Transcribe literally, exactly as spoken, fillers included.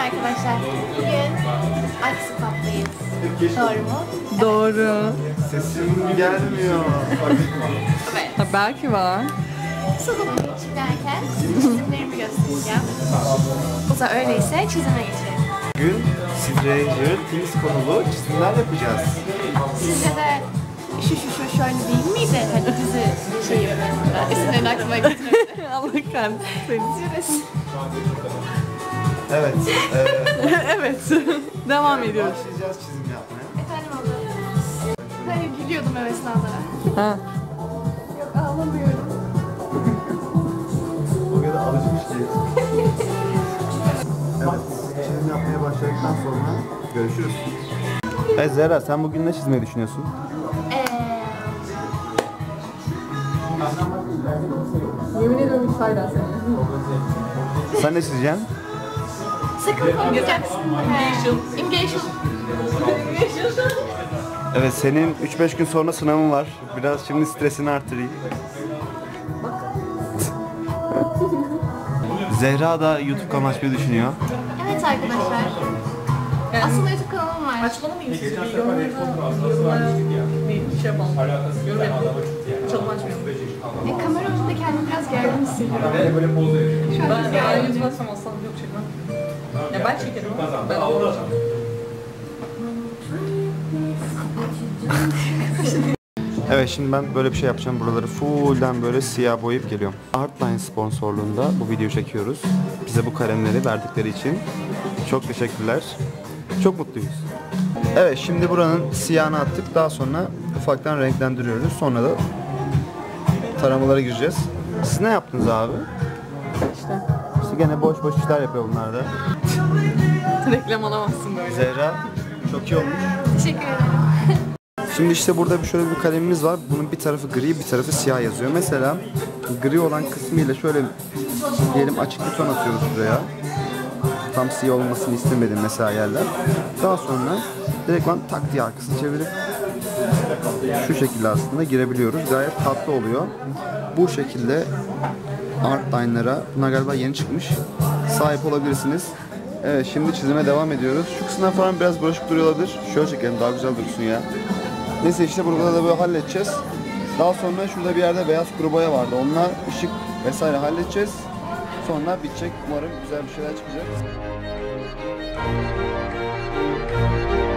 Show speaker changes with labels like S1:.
S1: arkadaşlar. Bugün Aksi Pub'dayız. Doğru mu?
S2: Doğru.
S3: Sesim gelmiyor.
S1: Evet.
S2: Ha, belki var.
S1: Salona geçerken çizimlerimi göstereceğim. O zaman öyleyse çizime geçelim.
S3: Bugün Stranger Things konulu çizimler yapacağız.
S1: Sizce de şu şu şu şöyle değil miydi? Hani dizi şey yapıyorum. İsimlerini aklıma getirdim.
S2: Allah kahretsin.
S1: Süresi.
S3: Evet. E,
S2: Evet. Devam ediyoruz.
S3: başlayacağız çizim yapmaya.
S1: Efendim abla. Hani gülüyordum o esnada.
S2: Ha.
S1: Yok ağlamıyorum.
S3: O kadar alışmış ki. Evet. Çizim yapmaya başladıktan sonra görüşürüz. Evet Zehra, sen bugün ne çizmeyi düşünüyorsun?
S1: Eee...
S2: Yemin ediyorum hiç hala seni.
S3: Sen ne çizeceksin?
S1: Sakın konuşacaksın. Engagement. Engagement.
S3: Evet, senin üç beş gün sonra sınavın var. Biraz şimdi stresini artırayım. Zehra da YouTube kanalı açmayı düşünüyor.
S1: Evet arkadaşlar. Aslında YouTube kanalım var.
S2: Açmalı mıyız? Yorumlara bir şey yapalım. Yorum yapalım. Çalım açmayalım.
S1: E, kamera önünde kendimi biraz gergin hissediyorum. Şu an
S2: Ben
S1: biraz
S2: ben
S1: gerginim.
S2: yüz basam olsam yok çekmem. Ya ben çekerim ama ben olmam.
S3: Evet, şimdi ben böyle bir şey yapacağım. Buraları fullden böyle siyah boyayıp geliyorum. Artline sponsorluğunda bu videoyu çekiyoruz. Bize bu kalemleri verdikleri için çok teşekkürler. Çok mutluyuz. Evet, şimdi buranın siyahını attık. Daha sonra ufaktan renklendiriyoruz. Sonra da taramalara gireceğiz. Siz ne yaptınız abi?
S2: İşte.
S3: İşte gene boş boş işler yapıyor bunlar da.
S2: Reklam alamazsın böyle.
S3: Zehra çok iyi olmuş.
S1: Teşekkür ederim.
S3: Şimdi işte burada bir şöyle bir kalemimiz var. Bunun bir tarafı gri, bir tarafı siyah yazıyor. Mesela gri olan kısmıyla şöyle diyelim açık bir ton atıyoruz şuraya. Tam siyah olmasını istemedim mesela yerler. Daha sonra direktman tak diye arkasını çevirip şu şekilde aslında girebiliyoruz. Gayet tatlı oluyor. Bu şekilde Artline'lara, bunlar galiba yeni çıkmış, sahip olabilirsiniz. Evet, şimdi çizime devam ediyoruz. Şu kısımdan falan biraz bulaşık duruyor olabilir. Şöyle çekelim, daha güzel dursun ya. Neyse, işte burada da böyle halledeceğiz. Daha sonra şurada bir yerde beyaz kuru boya vardı. Onunla ışık vesaire halledeceğiz. Sonra bitecek. Umarım güzel bir şeyler çıkacak.